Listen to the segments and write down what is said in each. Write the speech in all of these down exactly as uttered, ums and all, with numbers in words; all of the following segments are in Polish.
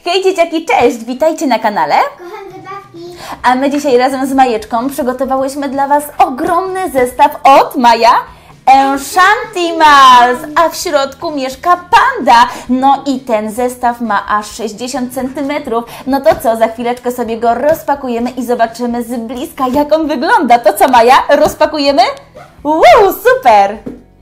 Hej dzieciaki, cześć! Witajcie na kanale. Kocham zabawki. A my dzisiaj razem z Majeczką przygotowałyśmy dla Was ogromny zestaw od Maja Enchantimals, a w środku mieszka panda. No i ten zestaw ma aż sześćdziesiąt centymetrów. No to co, za chwileczkę sobie go rozpakujemy i zobaczymy z bliska, jak on wygląda. To co, Maja? Rozpakujemy? Wow, super!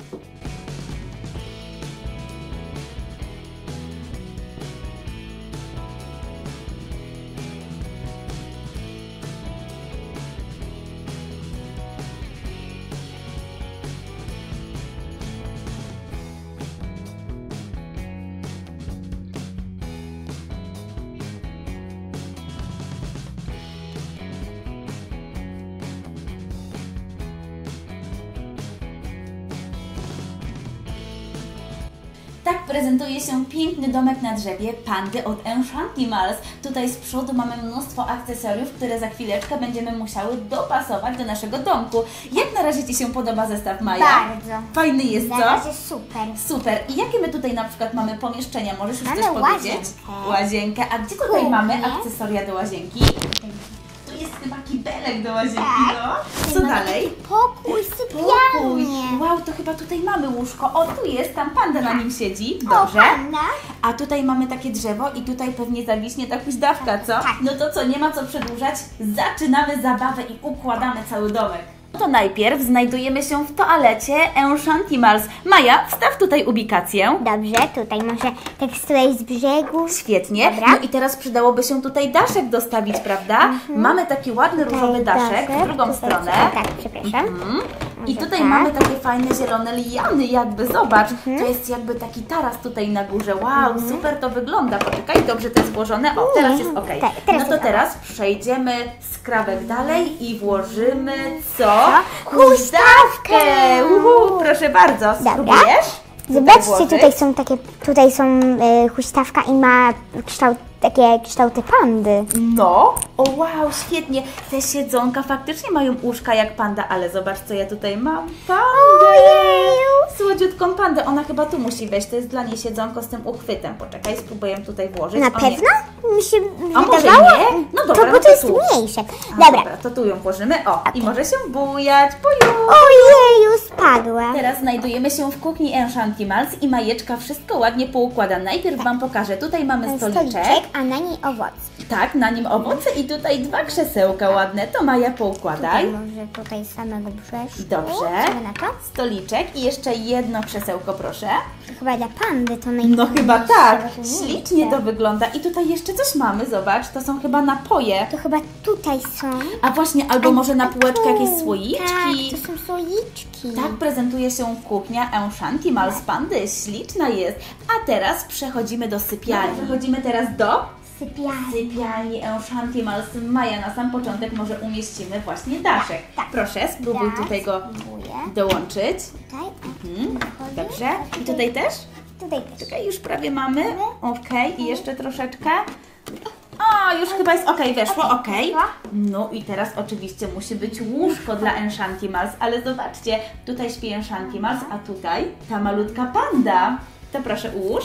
Tak prezentuje się piękny domek na drzewie pandy od Enchantimals. Tutaj z przodu mamy mnóstwo akcesoriów, które za chwileczkę będziemy musiały dopasować do naszego domku. Jak na razie Ci się podoba zestaw, Maja? Bardzo. Fajny jest, co? Na razie super. Super. I jakie my tutaj na przykład mamy pomieszczenia? Możesz już Mamy coś powiedzieć? łazienkę. Łazienkę. A gdzie tutaj Kuchnię. mamy akcesoria do łazienki? Tu jest chyba kibelek do łazienki, Tak. no. Co dalej? Pokój, Pokój. sypialnie. Wow, to chyba tutaj mamy łóżko. O, tu jest, tam panda na nim siedzi. O, Dobrze. panda. A tutaj mamy takie drzewo i tutaj pewnie zawiśnie ta huśdawka, co? Tak. No to co, nie ma co przedłużać. Zaczynamy zabawę i układamy cały domek. No to najpierw znajdujemy się w toalecie Enchantimals. Maja, wstaw tutaj ubikację. Dobrze, tutaj może tak z którejś z brzegu. Świetnie. Dobra. No i teraz przydałoby się tutaj daszek dostawić, prawda? Mamy taki ładny różowy daszek w drugą tutaj, stronę. Tak, przepraszam. Mhm. I Może tutaj tak. mamy takie fajne zielone liany, jakby zobacz, to jest jakby taki taras tutaj na górze. Wow, super to wygląda. Poczekaj, dobrze to jest włożone. O, teraz jest ok. Tak, teraz No to jest teraz przejdziemy skrawek dalej i włożymy co? Huśtawkę! Uhu, proszę bardzo, spróbujesz? Zobaczcie, włożyć? tutaj są takie, tutaj są y, huśtawka i ma kształt, takie kształty pandy. No, o wow, świetnie. Te siedzonka faktycznie mają uszka jak panda, ale zobacz co ja tutaj mam. Pandę! Słodziutką pandę, ona chyba tu musi wejść, to jest dla niej siedzonko z tym uchwytem. Poczekaj, spróbuję tutaj włożyć. Na O, nie. pewno? Mi się A może wydawało? nie? No dobra, to, no bo to to jest tu. mniejsze. A, Dobra. dobra, to tu ją włożymy. O, i może się bujać. Buju! Ojeju, spadła. Teraz znajdujemy się w kuchni Enchantimals i Majeczka wszystko ładnie poukłada. Najpierw Wam pokażę, tutaj mamy stoliczek. a na niej owoc. Tak, na nim owoce i tutaj dwa krzesełka ładne. To Maja poukładaj. Tutaj może tutaj samego brzeszku. Dobrze. Co wy na to? Stoliczek i jeszcze jedno krzesełko, proszę. To chyba dla pandy to No najmniejsze. chyba tak. Najmniejsze. Ślicznie to wygląda. I tutaj jeszcze coś mamy, zobacz. To są chyba napoje. To chyba tutaj są. A właśnie, albo może na A półeczkę tu. jakieś słoiczki. Tak, to są słoiczki. Tak prezentuje się kuchnia Enchantimals pandy. Śliczna jest. A teraz przechodzimy do sypialni. Przechodzimy teraz do Sypialnie. sypialni Enchantimals. Maja, na sam początek może umieścimy właśnie daszek. Tak. Proszę, spróbuj Tak, tutaj go spróbuję. dołączyć. Tutaj. Mhm. Wychodzi. Dobrze. I tutaj też? Tutaj też. Czekaj, już prawie mamy. Okej, i jeszcze troszeczkę. O, już chyba jest ok, weszło, ok. No i teraz oczywiście musi być łóżko dla Enchantimals, ale zobaczcie, tutaj śpi Enchantimals, a tutaj ta malutka panda. To proszę ułóż.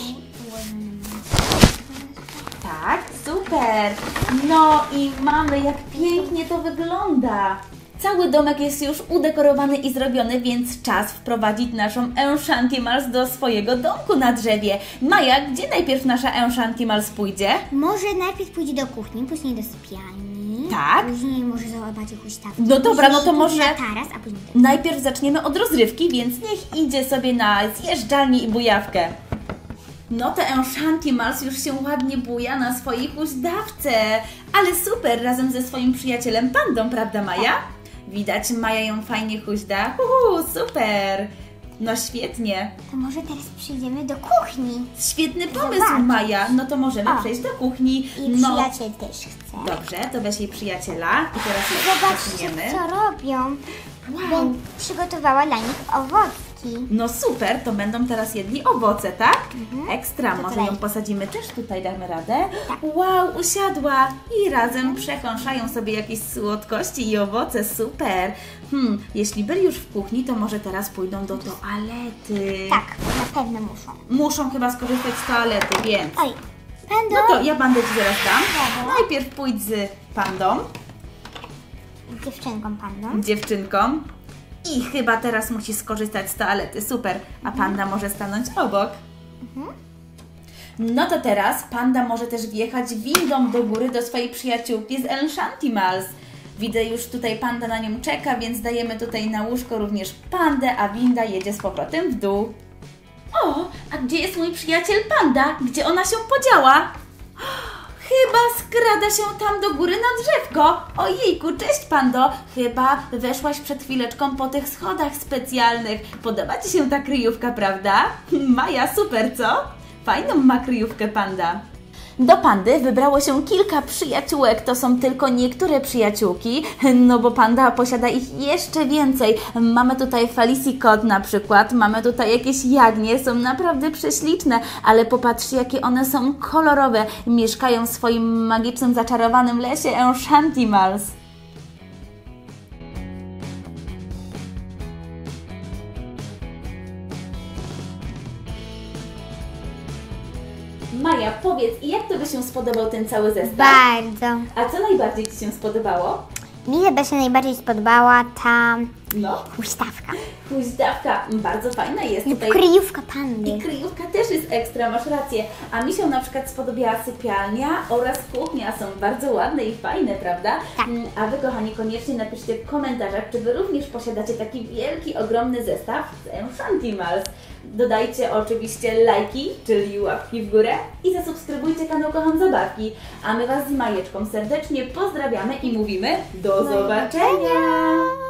Tak, super. No i mamy, jak pięknie to wygląda. Cały domek jest już udekorowany i zrobiony, więc czas wprowadzić naszą Enchantimals do swojego domku na drzewie. Maja, gdzie najpierw nasza Enchantimals pójdzie? Może najpierw pójdzie do kuchni, później do sypialni. Tak. Później może zobaczyć huśtawkę. No dobra, no to Później może- na taras, a później do... Najpierw zaczniemy od rozrywki, więc niech idzie sobie na zjeżdżalnię i bujawkę. No to Enchantimals już się ładnie buja na swojej huśdawce. Ale super, razem ze swoim przyjacielem pandą, prawda Maja? Widać, Maja ją fajnie huśda. Uhu, super! No świetnie. To może teraz przyjdziemy do kuchni. Świetny pomysł, Zobacz. Maja. No to możemy O. przejść do kuchni. I No, przyjaciel też chce. dobrze, to weź jej przyjaciela. I teraz jej Zobaczcie, przesuniemy. co robią. Wow. Bo przygotowała dla nich owocki. No super, to będą teraz jedli owoce, tak? Ekstra, Mhm. To może tutaj. ją posadzimy też tutaj, damy radę? Tak. Wow, usiadła i razem przekąszają sobie jakieś słodkości i owoce, super. Hmm, jeśli byli już w kuchni, to może teraz pójdą do toalety. Tak, na pewno muszą. Muszą chyba skorzystać z toalety, więc Oj, Pando. No to ja bandę Ci zaraz dam. Dobra. Najpierw pójdź z pandą, Dziewczynką pandą. dziewczynką i chyba teraz musi skorzystać z toalety. Super, a panda może stanąć obok. No to teraz panda może też wjechać windą do góry do swojej przyjaciółki z Enchantimals. Widzę już tutaj panda na nią czeka, więc dajemy tutaj na łóżko również pandę, a winda jedzie z powrotem w dół. O, a gdzie jest mój przyjaciel panda? Gdzie ona się podziała? Chyba skrada się tam do góry na drzewko. Ojejku, cześć pando. Chyba weszłaś przed chwileczką po tych schodach specjalnych. Podoba Ci się ta kryjówka, prawda? Maja, super, co? Fajną ma kryjówkę panda. Do pandy wybrało się kilka przyjaciółek, to są tylko niektóre przyjaciółki, no bo panda posiada ich jeszcze więcej. Mamy tutaj Felicity Kot na przykład, mamy tutaj jakieś jagnie, są naprawdę prześliczne, ale popatrzcie jakie one są kolorowe, mieszkają w swoim magicznym, zaczarowanym lesie Enchantimals. Maja, powiedz, jak Tobie się spodobał ten cały zestaw? Bardzo. A co najbardziej Ci się spodobało? Mi chyba się najbardziej spodobała ta No, huśtawka. huśtawka bardzo fajna jest Lub tutaj. kryjówka pandy. I kryjówka też jest ekstra, masz rację. A mi się na przykład spodobała sypialnia oraz kuchnia. Są bardzo ładne i fajne, prawda? Tak. Mm, A Wy, kochani, koniecznie napiszcie w komentarzach, czy Wy również posiadacie taki wielki, ogromny zestaw z Enchantimals. Dodajcie oczywiście lajki, czyli łapki w górę i zasubskrybujcie kanał Kocham Zabawki. A my Was z Majeczką serdecznie pozdrawiamy i mówimy do zobaczenia!